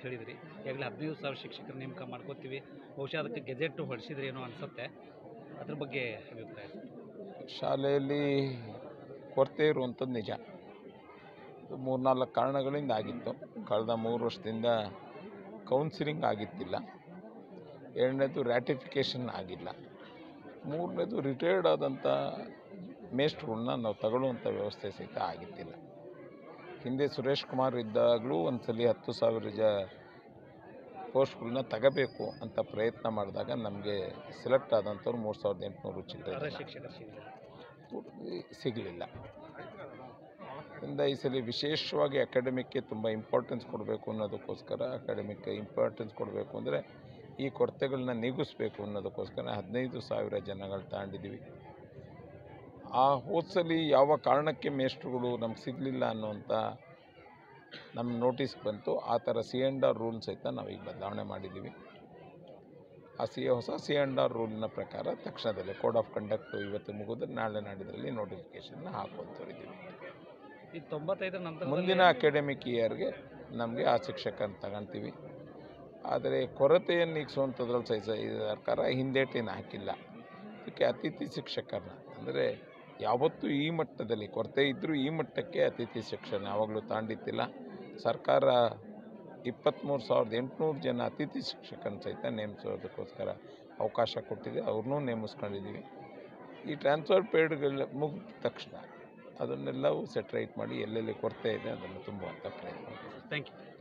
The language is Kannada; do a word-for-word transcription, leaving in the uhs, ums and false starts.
ಅಂತ ಹೇಳಿದ್ರಿ. ಈಗಾಗಲೇ ಹದಿನೈದು ಸಾವಿರ ಶಿಕ್ಷಕರ ನೇಮಕ ಮಾಡ್ಕೋತೀವಿ, ಬಹುಶಃ ಅದಕ್ಕೆ ಗೆಜೆಟ್ ಹೊರಡಿಸಿದ್ರೆ ಏನೋ ಅನಿಸುತ್ತೆ, ಅದ್ರ ಬಗ್ಗೆ ಅಭಿಪ್ರಾಯ? ಶಾಲೆಯಲ್ಲಿ ಕೊರತೆ ಇರುವಂಥದ್ದು ನಿಜ. ಮೂರ್ನಾಲ್ಕು ಕಾರಣಗಳಿಂದ ಆಗಿತ್ತು. ಕಳೆದ ಮೂರು ವರ್ಷದಿಂದ ಕೌನ್ಸಿಲಿಂಗ್ ಆಗಿತ್ತಿಲ್ಲ. ಎರಡನೇದು ರ್ಯಾಟಿಫಿಕೇಷನ್ ಆಗಿಲ್ಲ. ಮೂರನೇದು ರಿಟೈರ್ಡ್ ಆದಂಥ ಮೇಸ್ಟ್ರುಗಳನ್ನ ನಾವು ತಗೊಳ್ಳುವಂಥ ವ್ಯವಸ್ಥೆ ಸಹಿತ ಆಗಿತ್ತಿಲ್ಲ. ಹಿಂದೆ ಸುರೇಶ್ ಕುಮಾರ್ ಇದ್ದಾಗಲೂ ಒಂದು ಸಲ ಹತ್ತು ಸಾವಿರ ಜ ಪೋಸ್ಟ್ಗಳನ್ನ ತಗೋಬೇಕು ಅಂತ ಪ್ರಯತ್ನ ಮಾಡಿದಾಗ ನಮಗೆ ಸೆಲೆಕ್ಟ್ ಆದಂಥವ್ರು ಮೂರು ಸಾವಿರದ ಎಂಟುನೂರು ಚಿಲ್ಲರೆ ಶಿಕ್ಷಕರು ಸಿಗಲಿಲ್ಲ. ಇಂದ ಈ ಸಲ ವಿಶೇಷವಾಗಿ ಅಕಾಡೆಮಿಕ್ಗೆ ತುಂಬ ಇಂಪಾರ್ಟೆನ್ಸ್ ಕೊಡಬೇಕು ಅನ್ನೋದಕ್ಕೋಸ್ಕರ, ಅಕಾಡೆಮಿಕ್ ಇಂಪಾರ್ಟೆನ್ಸ್ ಕೊಡಬೇಕು ಅಂದರೆ ಈ ಕೊರತೆಗಳನ್ನ ನೀಗಿಸ್ಬೇಕು ಅನ್ನೋದಕ್ಕೋಸ್ಕರ ಹದಿನೈದು ಸಾವಿರ ಜನಗಳು ತಗೊಂಡಿದ್ದೀವಿ. ಆ ಹೋದ್ಸಲಿ ಯಾವ ಕಾರಣಕ್ಕೆ ಮೇಸ್ಟ್ರುಗಳು ನಮ್ಗೆ ಸಿಗಲಿಲ್ಲ ಅನ್ನುವಂಥ ನಮ್ಮ ನೋಟಿಸ್ ಬಂತು. ಆ ಥರ ಸಿ ಆ್ಯಂಡ್ ಆರ್ ರೂಲ್ ಸಹಿತ ನಾವೀಗ ಬದಲಾವಣೆ ಮಾಡಿದ್ದೀವಿ. ಆ ಸಿ ಹೊಸ ಸಿ ಆ್ಯಂಡ್ ಆರ್ ರೂಲ್ನ ಪ್ರಕಾರ ತಕ್ಷಣದಲ್ಲೇ ಕೋಡ್ ಆಫ್ ಕಂಡಕ್ಟು ಇವತ್ತು ಮುಗಿದ್ರೆ ನಾಳೆ ನಾಡಿದ್ರಲ್ಲಿ ನೋಟಿಫಿಕೇಷನ್ನ ಹಾಕುವಂಥವ್ರಿದ್ದೀವಿ. ಈ ತೊಂಬತ್ತೈದರ ನಂತರ ಮುಂದಿನ ಅಕಾಡೆಮಿಕ್ ಇಯರ್ಗೆ ನಮಗೆ ಆ ಶಿಕ್ಷಕರನ್ನ ತಗೊಳ್ತೀವಿ. ಆದರೆ ಕೊರತೆಯನ್ನು ನೀಗಿಸುವಂಥದ್ರಲ್ಲಿ ಸಹಿತ ಈ ಸರ್ಕಾರ ಹಿಂದೇಟೇನು ಹಾಕಿಲ್ಲ. ಅದಕ್ಕೆ ಅತಿಥಿ ಶಿಕ್ಷಕರನ್ನ ಅಂದರೆ ಯಾವತ್ತೂ ಈ ಮಟ್ಟದಲ್ಲಿ ಕೊರತೆ ಇದ್ದರೂ ಈ ಮಟ್ಟಕ್ಕೆ ಅತಿಥಿ ಶಿಕ್ಷಣ ಯಾವಾಗಲೂ ತಾಂಡಿತ್ತಿಲ್ಲ. ಸರ್ಕಾರ ಇಪ್ಪತ್ತ್ಮೂರು ಸಾವಿರದ ಎಂಟುನೂರು ಜನ ಅತಿಥಿ ಶಿಕ್ಷಕರನ್ನ ಸಹಿತ ನೇಮಿಸೋದಕ್ಕೋಸ್ಕರ ಅವಕಾಶ ಕೊಟ್ಟಿದೆ. ಅವ್ರನ್ನೂ ನೇಮಿಸ್ಕೊಂಡಿದ್ದೀವಿ. ಈ ಟ್ರಾನ್ಸ್ಫರ್ ಪೀರಿಯಡ್ಗಳ ಮುಗಿದ ತಕ್ಷಣ ಅದನ್ನೆಲ್ಲವೂ ಸೆಟ್ರೈಟ್ ಮಾಡಿ ಎಲ್ಲೆಲ್ಲಿ ಕೊರತೆ ಇದೆ ಅದನ್ನು ತುಂಬುವಂಥ ಪ್ರಯತ್ನ. Thank you.